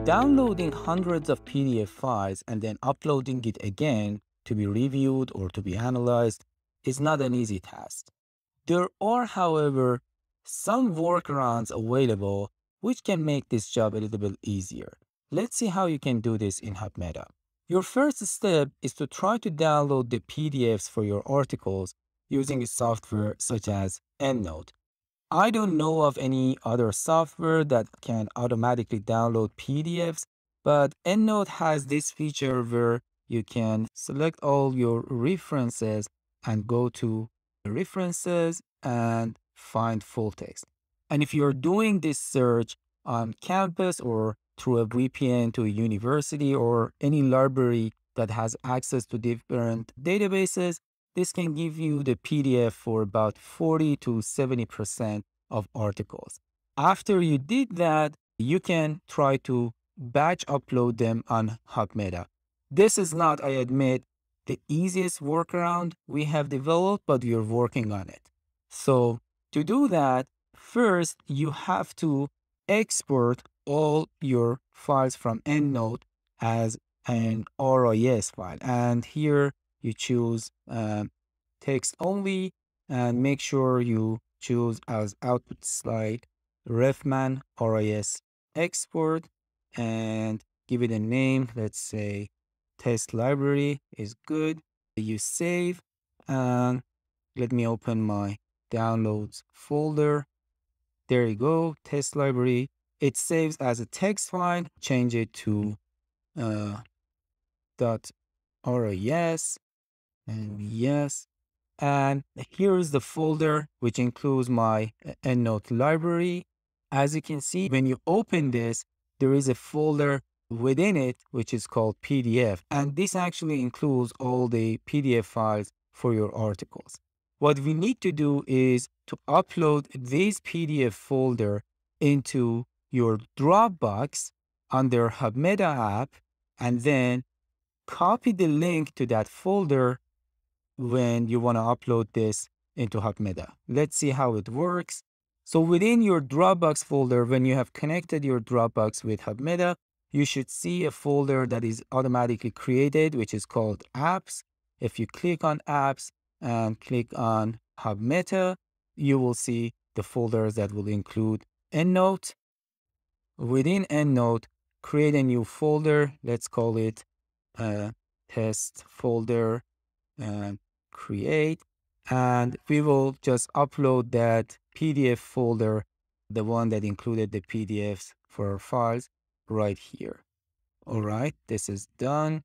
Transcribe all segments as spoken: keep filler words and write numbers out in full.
Downloading hundreds of P D F files and then uploading it again to be reviewed or to be analyzed is not an easy task. There are, however, some workarounds available which can make this job a little bit easier. Let's see how you can do this in HubMeta. Your first step is to try to download the P D Fs for your articles using a software such as EndNote. I don't know of any other software that can automatically download P D Fs, but EndNote has this feature where you can select all your references and go to references and find full text. And if you're doing this search on campus or through a V P N to a university or any library that has access to different databases, this can give you the P D F for about forty to seventy percent of articles. After you did that, you can try to batch upload them on HubMeta. This is not, I admit, the easiest workaround we have developed, but we are working on it. So to do that, first you have to export all your files from EndNote as an R I S file. And here you choose um, text only and make sure you choose as output slide refman R I S export and give it a name. Let's say test library is good. You save and let me open my downloads folder. There you go, test library. It saves as a text file. Change it to uh, .ris and yes. And here is the folder, which includes my EndNote library. As you can see, when you open this, there is a folder within it, which is called P D F. And this actually includes all the P D F files for your articles. What we need to do is to upload this P D F folder into your Dropbox under HubMeta app, and then copy the link to that folder when you want to upload this into HubMeta. Let's see how it works. So within your Dropbox folder, when you have connected your Dropbox with HubMeta, you should see a folder that is automatically created, which is called Apps. If you click on Apps and click on HubMeta, you will see the folders that will include EndNote. Within EndNote, create a new folder. Let's call it uh, test folder and create. And we will just upload that P D F folder, the one that included the P D Fs for our files, right here. All right, this is done.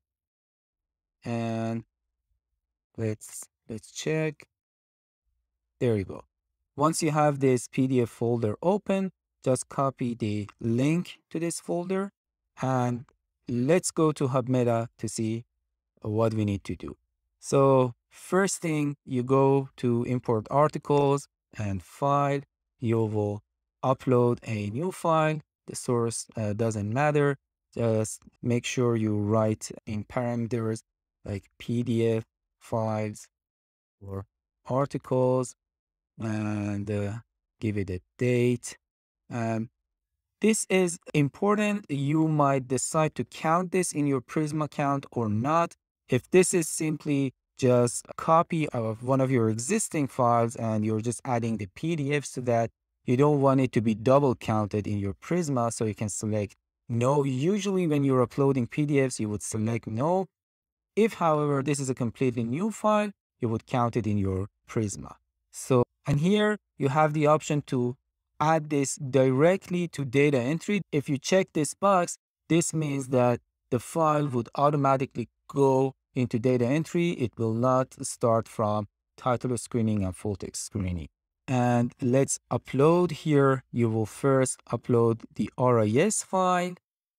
And let's let's check. There you go. Once you have this P D F folder open, just copy the link to this folder and let's go to HubMeta to see what we need to do. So first thing, you go to import articles and file. You will upload a new file. The source uh, doesn't matter. Just make sure you write in parameters like P D F files or articles and uh, give it a date. Um, this is important. You might decide to count this in your Prism account or not. If this is simply just a copy of one of your existing files and you're just adding the P D Fs to that, you don't want it to be double counted in your Prisma, so you can select no. Usually when you're uploading P D Fs, you would select no. If, however, this is a completely new file, you would count it in your Prisma. So, and here you have the option to add this directly to data entry. If you check this box, this means that the file would automatically go into data entry. It will not start from title screening and full text screening. And let's upload here. You will first upload the R I S file.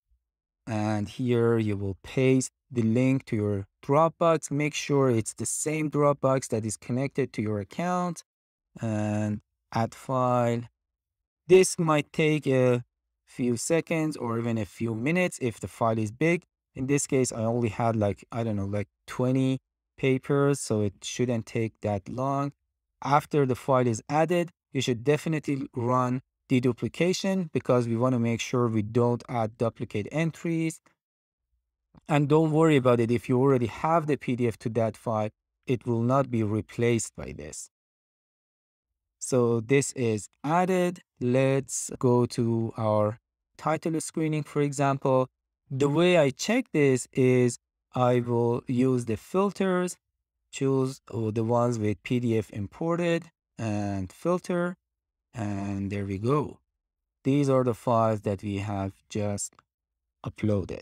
And here you will paste the link to your Dropbox. Make sure it's the same Dropbox that is connected to your account. And add file. This might take a few seconds or even a few minutes if the file is big. In this case, I only had like, I don't know, like twenty papers, so it shouldn't take that long. After the file is added, you should definitely run deduplication because we want to make sure we don't add duplicate entries. And don't worry about it. If you already have the P D F to that file, it will not be replaced by this. So this is added. Let's go to our title screening, for example. The way I check this is I will use the filters, choose oh, the ones with P D F imported and filter. And there we go. These are the files that we have just uploaded.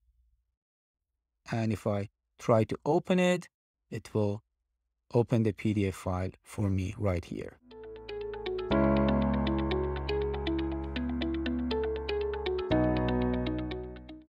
And if I try to open it, it will open the P D F file for me right here.